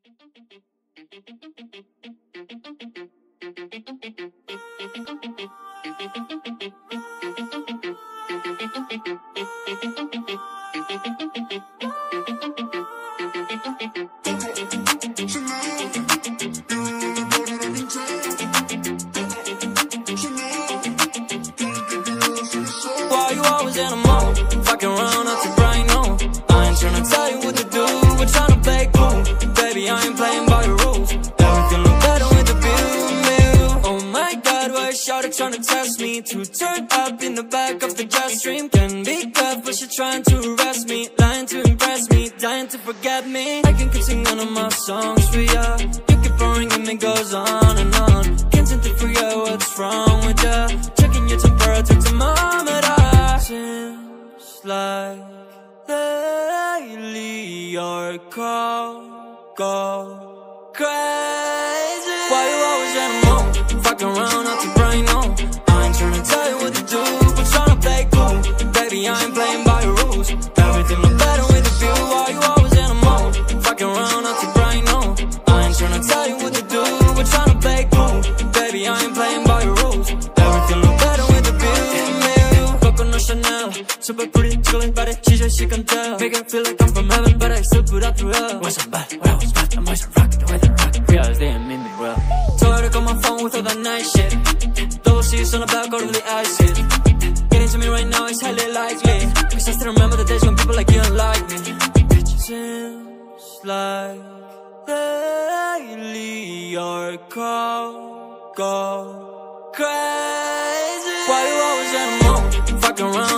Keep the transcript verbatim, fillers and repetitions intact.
Why you always in a mode? Fucking around up to bright no. I ain't tryna tell you what to do, we're tryna play cool. Baby, I ain't playing by your rules. Everything look better with the view. Oh my god, why is shawty tryna test me? To turn up in the back of the jet stream. Can be good, but she trying to arrest me. Lying to impress me, dying to forget me. I can keep singing all my songs for ya. You keep boring and it goes on and on. Can't seem to figure out what's wrong with ya. Checking your temperature thermometer. Seems like lately your call go crazy. Why you always in a mood? Fucking around up to brain no. I ain't tryna tell you what to do, but tryna play cool. Baby, I ain't playing by your rules. Everything look better with a view. Why you always in a mood? Fucking around up to brain no. I ain't tryna tell you what to do, but tryna play cool. Baby, I ain't playing by your rules. Everything look better with a view. Coco no Chanel, super pretty, chillin' body, she just she can tell. Make it feel like I'm from heaven, but I still put up through hell. Wasn't bad, when I was bad, I'm always rockin' the way they rock. Realize they ain't mean me well. Told her to call my phone with all that nice shit. Double C's on the back, go to the acid. Getting to me right now is highly likely, cause I still remember the days when people like you don't like me. It seems like lately your call go crazy. Why you always in a mood? Fucking around